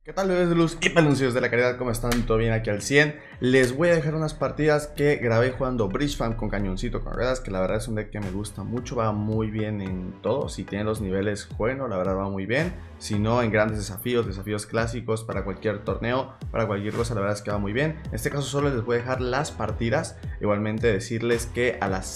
¿Qué tal, bebés de luz y peluncillos de la caridad? ¿Cómo están? ¿Todo bien? Aquí al 100. Les voy a dejar unas partidas que grabé jugando Bridge Farm con cañoncito con ruedas, que la verdad es un deck que me gusta mucho, va muy bien en todo. Si tiene los niveles, bueno, la verdad va muy bien. Si no, en grandes desafíos clásicos, para cualquier torneo, para cualquier cosa, la verdad es que va muy bien. En este caso solo les voy a dejar las partidas. Igualmente decirles que a las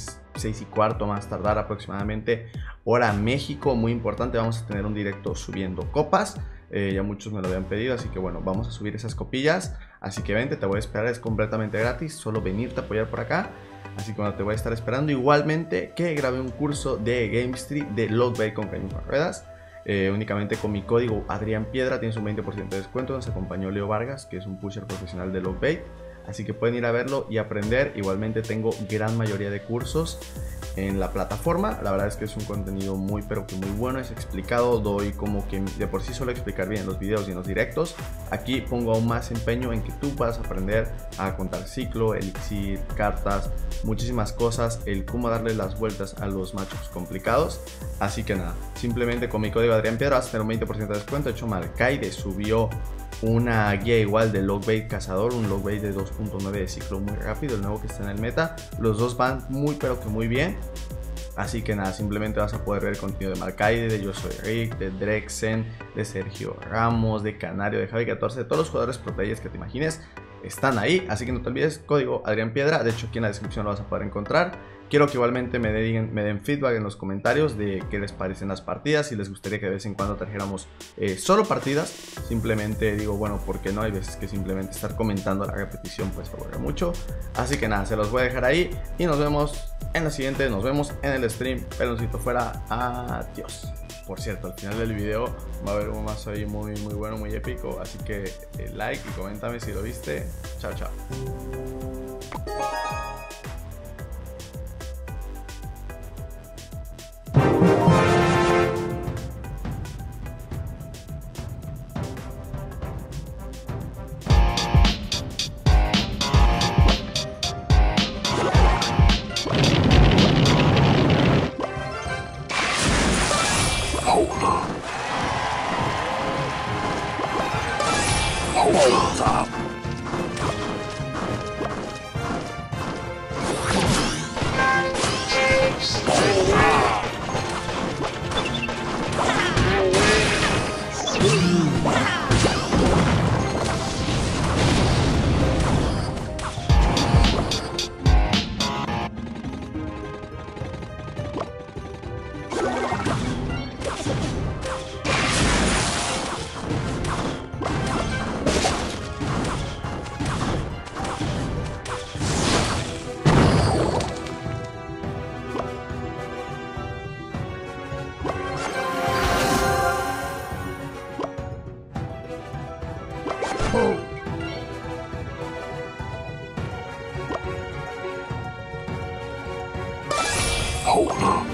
6:15 más tardar aproximadamente, hora México, muy importante, vamos a tener un directo subiendo copas. Ya muchos me lo habían pedido, así que bueno, vamos a subir esas copillas. Así que vente, te voy a esperar, es completamente gratis, solo venirte a apoyar por acá. Así que bueno, te voy a estar esperando. Igualmente que grabé un curso de GameStreet de Logbait con cañón con ruedas. Únicamente con mi código Adrián Piedra tienes un 20% de descuento. Nos acompañó Leo Vargas, que es un pusher profesional de Logbait. Así que pueden ir a verlo y aprender. Igualmente tengo gran mayoría de cursos en la plataforma. La verdad es que es un contenido muy pero que muy bueno, es explicado, doy como que de por sí suelo explicar bien en los videos y en los directos. Aquí pongo aún más empeño en que tú puedas aprender a contar ciclo, elixir, cartas, muchísimas cosas, el cómo darle las vueltas a los matchups complicados. Así que nada, simplemente con mi código Adrián Piedra vas a tener un 20% de descuento. De hecho, Malkaide subió una guía igual de Logbait Cazador, un Logbait de 2.9 de ciclo muy rápido, el nuevo que está en el meta. Los dos van muy pero que muy bien. Así que nada, simplemente vas a poder ver el contenido de Malkaide, de Yo Soy Rick, de Drexen, de Sergio Ramos, de Canario, de Javi 14, de todos los jugadores pro players que te imagines están ahí. Así que no te olvides, código Adrián Piedra, de hecho aquí en la descripción lo vas a poder encontrar. Quiero que igualmente me den feedback en los comentarios de qué les parecen las partidas, si les gustaría que de vez en cuando trajéramos solo partidas. Simplemente digo, bueno, porque no, hay veces que simplemente estar comentando la repetición pues aburre mucho. Así que nada, se los voy a dejar ahí y nos vemos en la siguiente, nos vemos en el stream. Peloncito fuera, adiós. Por cierto, al final del video va a haber un mazo ahí muy bueno, muy épico, así que like y coméntame si lo viste. Chao, chao. Hold up. Hold up.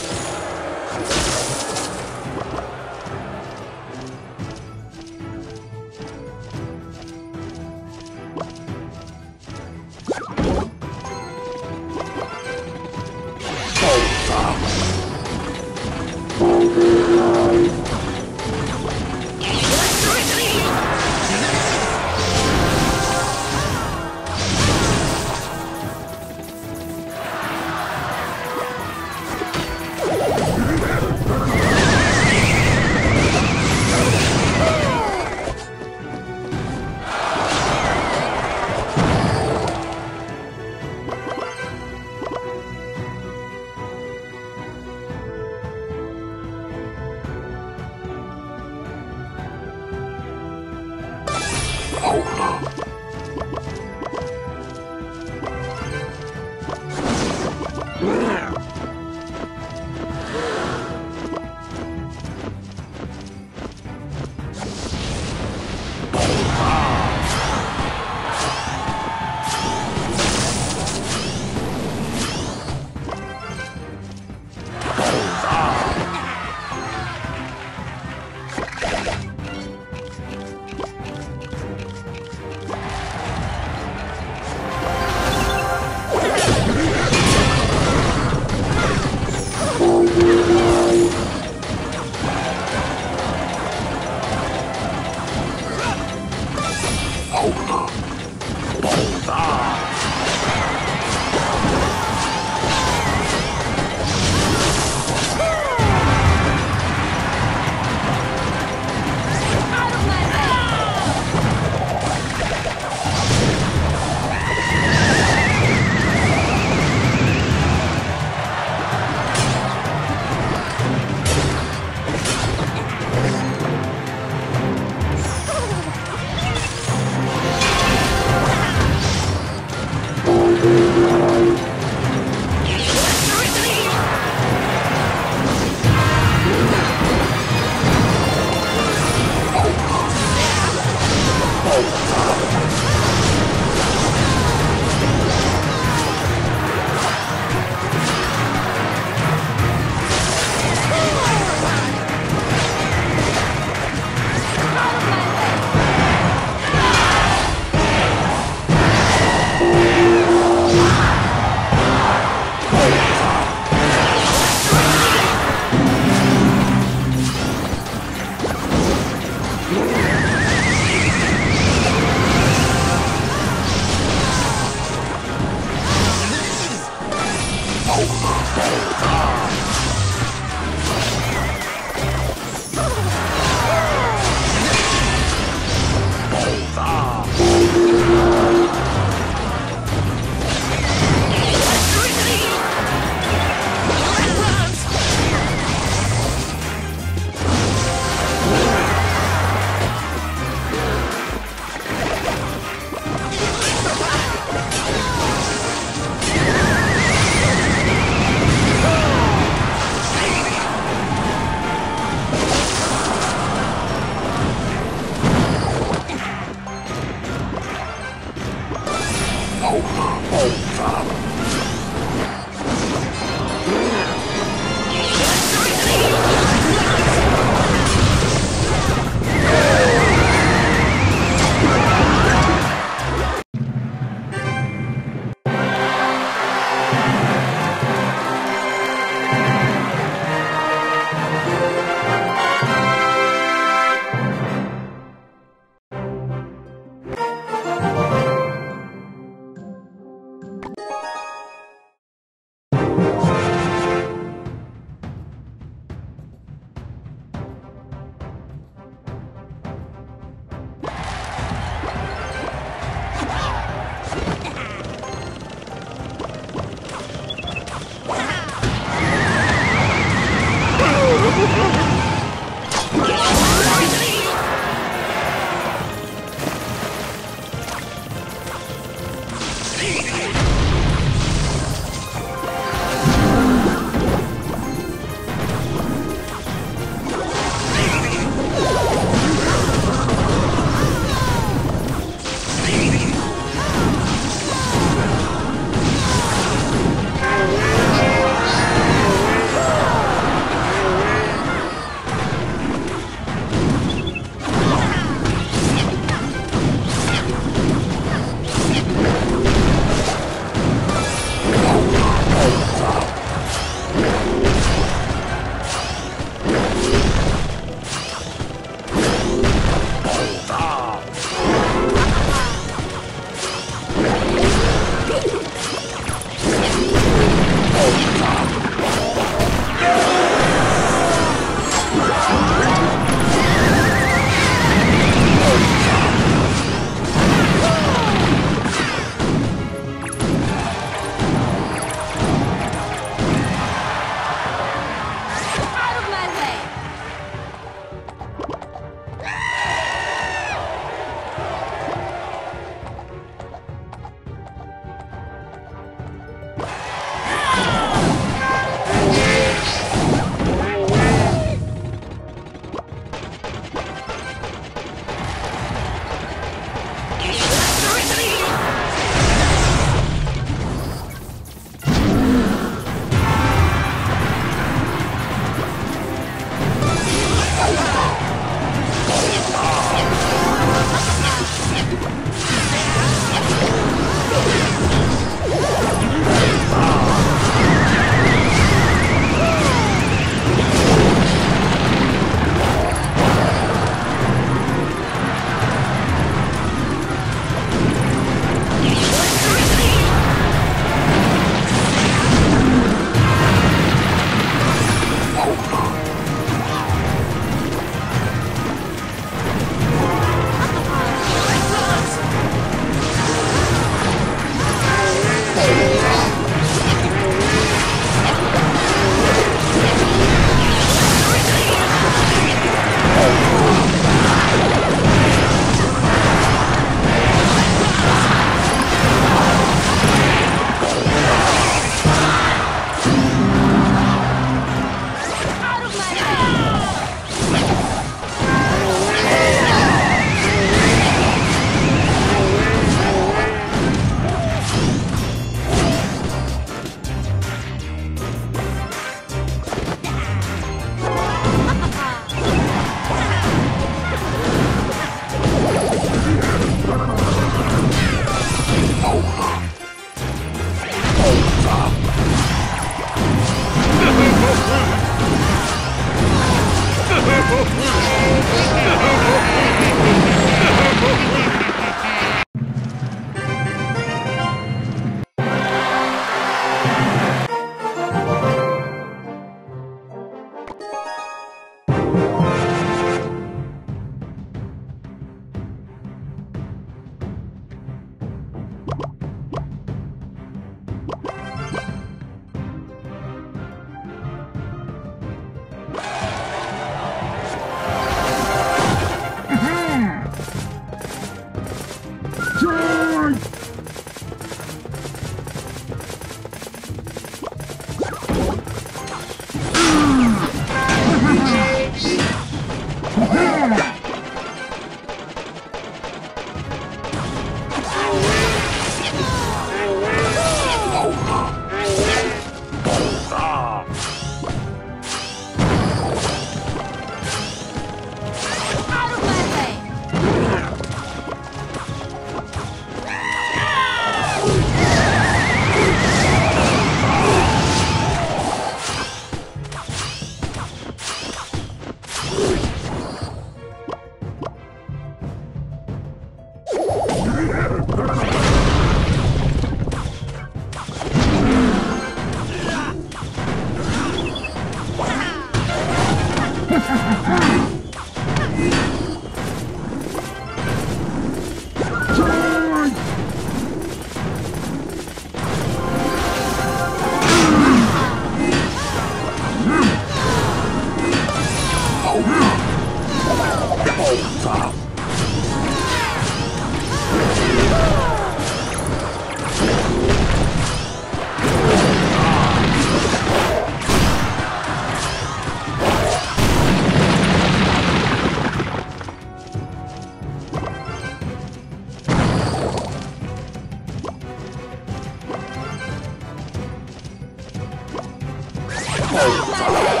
Overtime.